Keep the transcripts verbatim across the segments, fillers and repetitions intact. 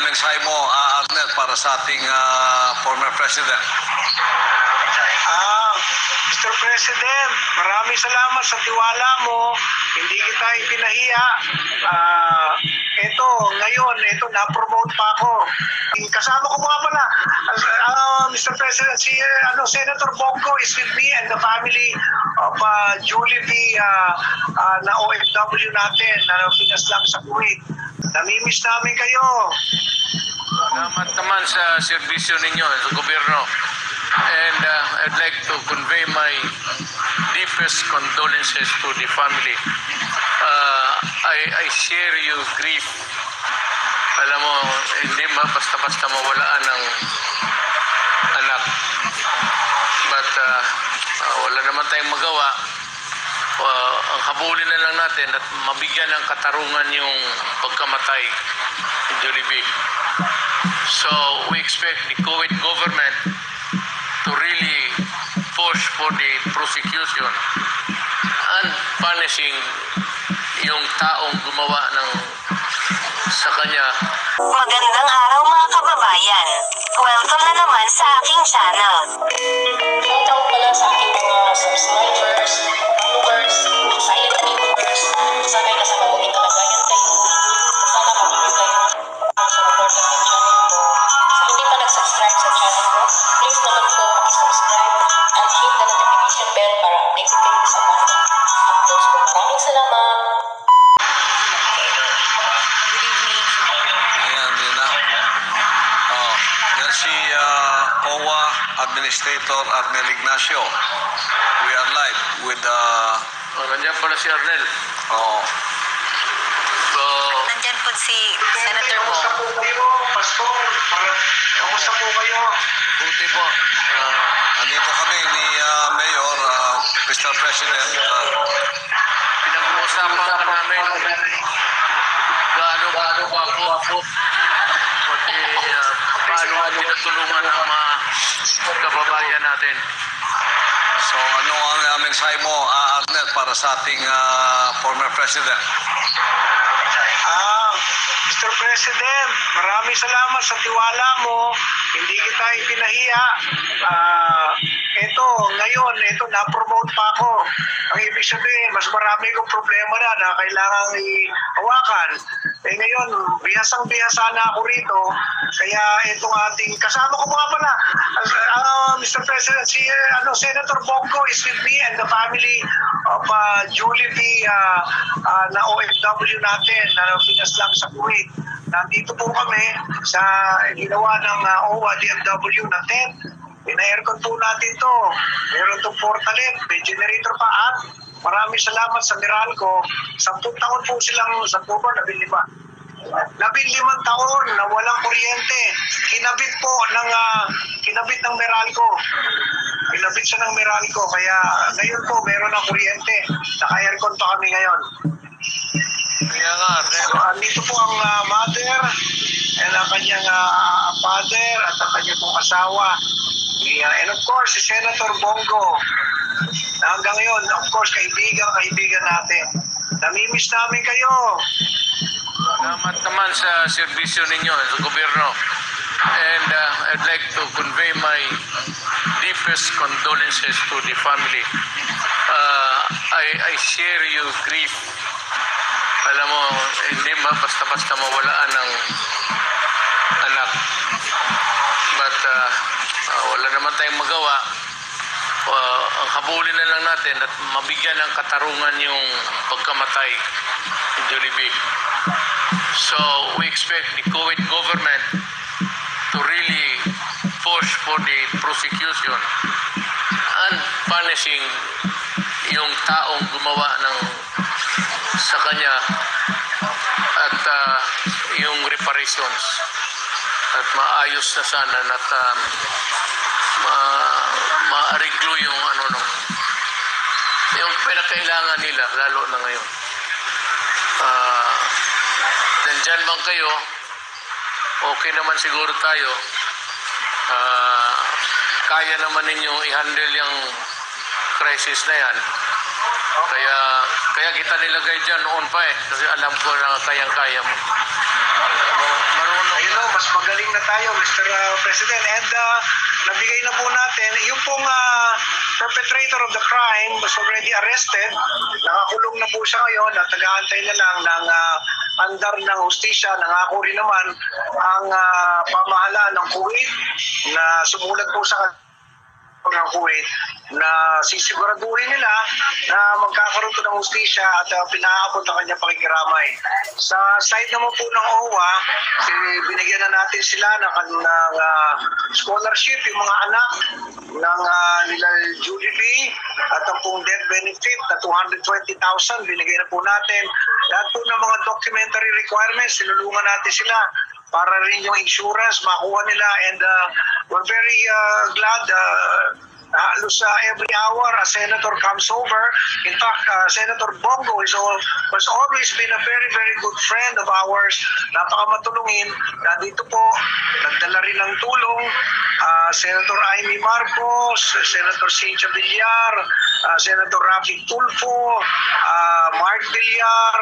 mensahe mo, uh, Arnel, para sa ating uh, former president? Ah, Mister President, maraming salamat sa tiwala mo. Hindi kita ipinahiya. Ah, ito, ngayon, ito, na-promote pa ako. Kasama ko mga pala, uh, Mister President, si uh, ano, Senator Bongo is with me and the family of uh, Julie V. Uh, uh, na O F W natin, na pinaslang sa Kuwait. Namimiss namin kayo. Salamat naman sa serbisyo ninyo sa gobyerno. And uh, I'd like to convey my deepest condolences to the family. Uh, I, I share your grief. Alam mo, hindi ba basta-basta mawalaan ng anak. But uh, uh, wala naman tayong magawa. Uh, ang habulin na lang natin at mabigyan ng katarungan yung pagkamatay ni Julie B. So we expect the Kuwait government to really push for the prosecution and punishing yung taong gumawa ng sa kanya. Magandang araw mga kababayan. Welcome na naman sa aking channel. Welcome pala sa aking mga subscribers, followers, silent viewers. Sana ay nasa mabuting kalagayan kayo. Sana patuloy kayo sumuporta sa channel ko. Sa hindi pa nag-subscribe sa channel ko, please naman po mag-subscribe and hit the notification bell para updated kayo sa mga uploads ko. Maraming salamat! Ayan, yun na. Oh, yan si uh, O W A Administrator Arnel Ignacio. We are live with the... Oh, nandiyan pala si Arnel. Oh, So, Nandyan po si Senator Kamusta Bongo. po kayo, Pastor? Para- Kamusta po kayo? buti po. Uh, nandito kami ni uh, Mayor, uh, Mister President. Uh, pinag-uusapan ka namin gaano-gaano pa ako pati uh, paano tinutulungan ang mga kababayan natin. so, ano ang uh, mensahe mo, uh, Arnel, para sa ating uh, former president? Ah, Mister President, maraming salamat sa tiwala mo. Hindi kita ipinahiya. Ah, ito, ngayon, ito, na-promote pa ako. Ang ibig sabihin, mas marami kong problema na na kailangang ihawakan. Eh ngayon, bihasang-bihasa na ako rito. Kaya itong ating, kasama ko mga pala, uh, Mister President, si uh, ano, Senator Bongo is with me and the family of uh, Julie V. Uh, uh, na O F W natin, na pinaslang sa Kuwait. Nandito po kami sa ginawa ng uh, O W A D M W na tent. Pina-aircon po natin to. Meron itong portalet, may generator pa at maraming salamat sa Meralco. Sampung taon po silang, sampu ba, labing lima. Labing limang taon na walang kuryente. Kinabit po ng, uh, kinabit ng Meralco. Kinabit siya ng Meralco. Kaya ngayon po meron ng kuryente. Naka-aircon pa kami ngayon. Kaya nga, Arnel, So, andito po ang uh, mother and ang kanyang uh, father at ang kanyang pong asawa. Yeah, and of course, si Senator Bongo. Na hanggang ngayon, of course, kaibigan, kaibigan natin. Namimiss namin kayo. salamat naman sa serbisyo ninyo sa gobyerno. And uh, I'd like to convey my deepest condolences to the family. Uh, I, I share your grief. Alam mo, hindi ba basta-basta mawalaan ng anak. But uh, uh, wala naman tayong magawa. Uh, ang habulin na lang natin at mabigyan ng katarungan yung pagkamatay ni Julie B. So we expect the Kuwait government to really push for the prosecution and punishing yung taong gumawa ng sa kanya at uh, yung reparations at maayos na sana at uh, ma maariglo yung ano nung yung pinakailangan nila lalo na ngayon. Uh, nandyan bang kayo? Okay naman siguro tayo. Uh, kaya naman ninyo i-handle yung crisis na yan. Kaya kaya kita nilagay dyan noon pa eh. Kasi alam ko na kayang-kaya mo. Marunong. Ayun o, mas magaling na tayo, Mister uh, President. And uh, nabigay na po natin, yung pong uh, perpetrator of the crime was already arrested. Nakakulong na po siya ngayon at nag-aantay na lang ng uh, andar ng hustisya. Nangako rin naman ang uh, pamahalaan ng Kuwait na sumulat po sa ng Kuwait na sisiguraduhin nila na magkakaroon to ng hustisya at uh, pinaabot ang kanyang pakikiramay. Sa side naman po ng O W A, eh, binigyan na natin sila ng, ng uh, scholarship, yung mga anak ng uh, nila Julie B at ang pong death benefit na two hundred twenty thousand binigay na po natin. Lahat po ng mga documentary requirements, sinulungan natin sila para rin yung insurance makuha nila, and uh, we're very uh, glad uh, halos uh, every hour a senator comes over. In fact, uh, Senator Bongo is all, has always been a very very good friend of ours. Napakamatulungin. Nandito po, nagdala rin ng tulong uh, Senator Amy Marcos, Senator Cynthia Villar, uh, Senator Rafi Tulfo, uh, Mark Villar,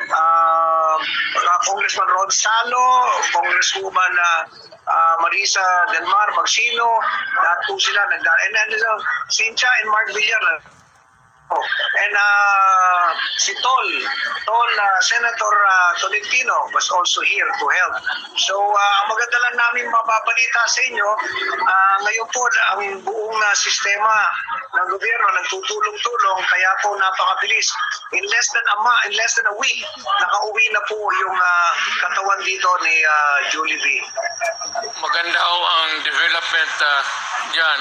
uh, uh, Congressman Rod Salo, Congresswoman uh, uh, Marisa Del Mar Magsino. Lahat po sila nagdala. And then uh, Cynthia and Mark Villar. Uh, Oh, and uh, si Tol, Tol, uh, Senator uh, Tolentino was also here to help. So, uh, maganda lang namin mababalita sa inyo. Uh, ngayon po, ang buong uh, sistema ng gobyerno nagtutulong-tulong, kaya po napakabilis. In less than a month, in less than a week, nakauwi na po yung uh, katawan dito ni uh, Julie B. Maganda ho ang development uh, dyan.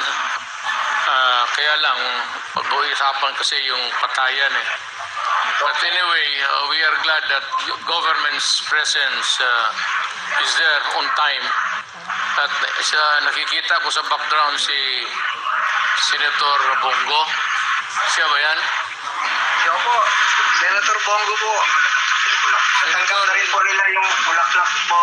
Uh, kaya lang, pag-uusapan kasi yung patayan eh. But anyway, uh, we are glad that government's presence uh, is there on time. At sa, nakikita ko sa background si Senator Bongo. Siya ba yan? Siya po, Senator Bongo po. Tanggap na rin po nila yung bulaklak po.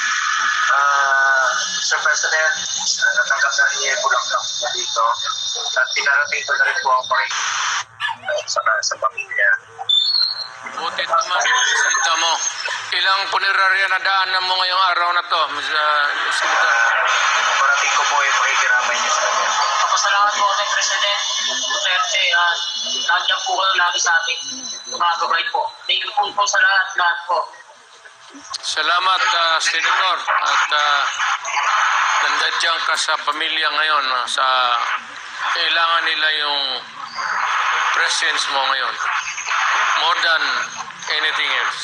Uh, Sir President, uh, natanggap na rin niya yung bulaklak na dito. At pinarating ko na rin po ang pangit uh, sa, sa pamilya. Buti naman, sita mo. Ilang punerarya na daanan mo ngayong araw na to, Miz uh, Senator? Parating ko po yung pakikiramay niya sa kanya. Papasalamat po kay President Duterte. Uh, nandiyan po kayo lagi sa ating mga gabay po. Thank you po, po sa lahat, lahat po. Salamat, uh, Senator. At uh, nandiyan ka sa pamilya ngayon. Uh, sa kailangan nila yung presence mo ngayon. More than anything else.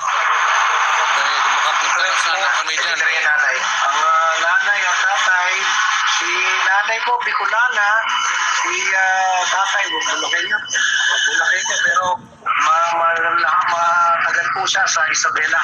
Kaya makapunta na sana kami dyan. Eh. Nanay. Ang uh, nanay at tatay, si nanay po, Bicolana, si uh, tatay, Bulakay niya. Bulakay niya, pero ma- ma- matagal po siya sa Isabela.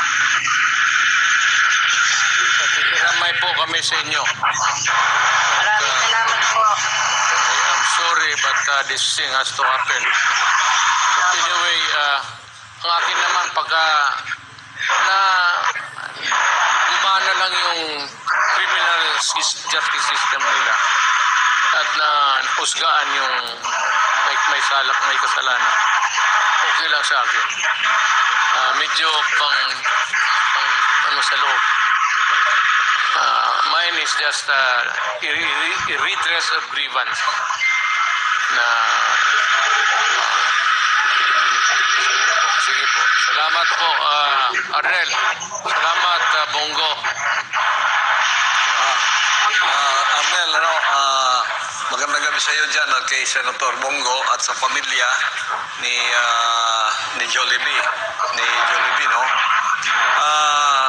Ramay po kami sa inyo. Maraming salamat po. I'm sorry but uh, this thing has to happen. Anyway, uh, ang akin naman pagka na gumana lang yung criminal justice system nila at na pusgaan yung may, may salak, may kasalanan, okay lang sa akin. Uh, medyo pang, pang ano sa loob. Uh, mine is just a uh, redress of grievance na uh, sige po. Salamat po, uh, Arnel. Salamat, uh, Bongo. Uh, uh, Arnel, ano, uh, magandang gabi sa iyo dyan at kay Senator Bongo at sa pamilya ni uh, ni Jollibee, ni Jollibee, no? Uh,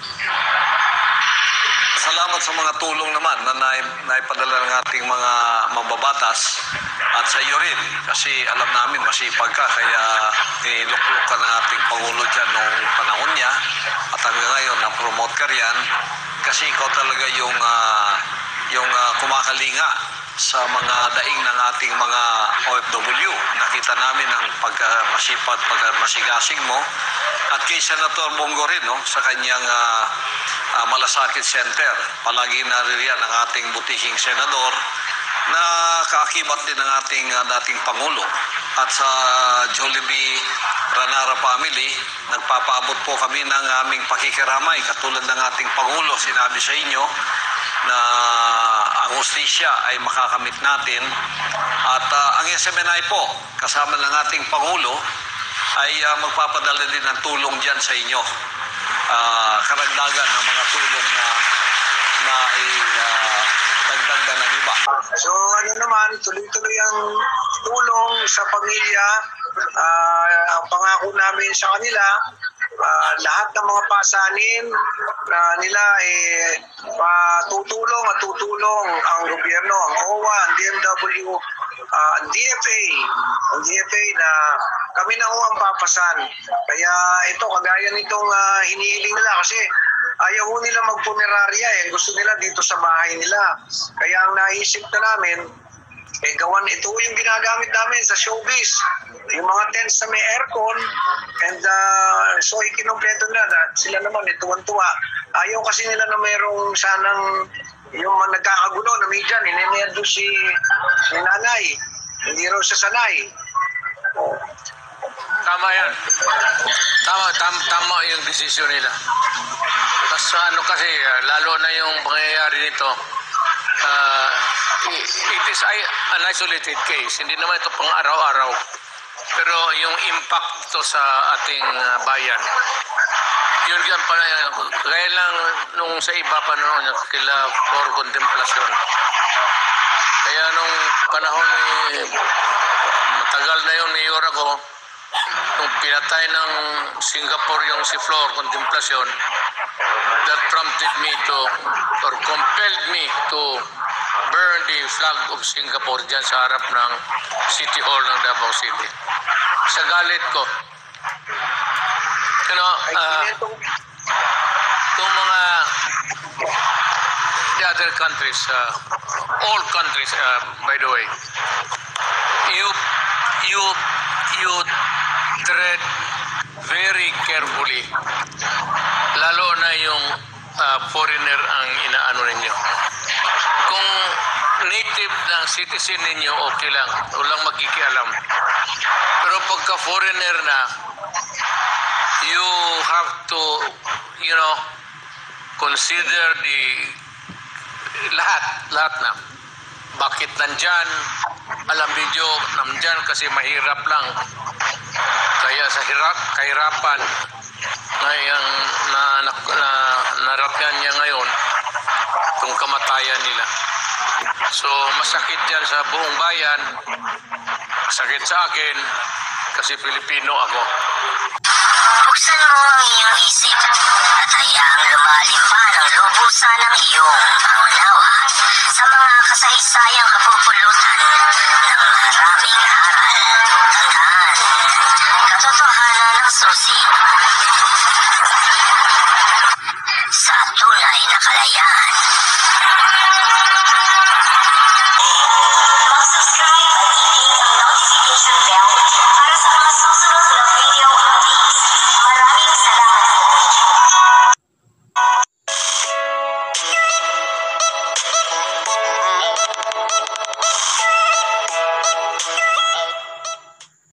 salamat sa mga tulong naman na naip- naipadala ng ating mga mababatas at sa iyo rin kasi alam namin masipag ka kaya niluklok ka ng ating Pangulo dyan noong panahon niya at hanggang ngayon na-promote ka riyan kasi ikaw talaga yung uh, yung uh, kumakalinga sa mga daing ng ating mga O F W. Nakita namin ang pagkamasipag, pagkamasigasing mo at kay Senator Bongo rin, no, sa kanyang uh, uh, Malasakit Center. Palagi naririyan ang ating butihing senador na kaakibat din ng ating uh, dating Pangulo. At sa Jollibee Ranara family, nagpapaabot po kami ng aming pakikiramay. Katulad ng ating Pangulo, sinabi sa inyo na ang hustisya ay makakamit natin. At uh, ang S M N I po, kasama ng ating Pangulo, ay uh, magpapadala din ng tulong dyan sa inyo. Uh, karagdagan ng mga tulong na na uh, dagdagan ng iba. So ano naman, tuloy-tuloy ang tulong sa pamilya. Ah, ang pangako namin sa kanila, ah, lahat ng mga pasanin na nila eh patutulong at tutulong ang gobyerno, ang O W A, ang D M W, ah, ang D F A, ang D F A na kami na ho ang papasan. Kaya ito, kagaya nitong uh, hinihiling nila kasi ayaw ho nila magpunerarya eh. Gusto nila dito sa bahay nila. Kaya ang naisip na namin, eh gawan ito yung ginagamit namin sa showbiz. Yung mga tents na may aircon, and uh, so ikinumpleto na na sila naman eh, tuwan-tuwa. Ayaw kasi nila na mayroong sanang yung mga nagkakagulo na may dyan, inenerdo si, si nanay. Hindi raw siya sanay. Tama yan. Tama, tama, tama yung desisyon nila. Tapos ano kasi, ah, lalo na yung pangyayari nito, uh, it is an isolated case. Hindi naman ito pang araw-araw. Pero yung impact ito sa ating uh, bayan, yun yan pala, kaya lang nung sa iba pa noon, kila for contemplation. Kaya nung panahon ni, matagal na yung mayor ako, nung pinatay ng Singapore yung si Flor Contemplacion, that prompted me to, or compelled me to burn the flag of Singapore dyan sa harap ng City Hall ng Davao City. Sa galit ko. You know, uh, itong mga the other countries, uh, all countries, uh, by the way, you, you, you tread very carefully, lalo na yung uh, foreigner ang inaano ninyo. Kung native ng citizen ninyo, okay lang, walang magkikialam. Pero pagka foreigner na, you have to, you know, consider the lahat, lahat na. Bakit nandyan? Alam niyo, nandyan kasi mahirap lang. Kaya sa hirap, kahirapan na yung na, na, na, narapyan niya ngayon kung kamatayan nila. So masakit yan sa buong bayan, masakit sa akin kasi Pilipino ako. Buksan mo ang iyong isip at hayaang lumalim pa ng lubusan ng iyong pangunawa sa mga kasaysayang kapupulutan ng maraming aral. Tandaan, katotohanan ng susi sa tunay na kalayaan.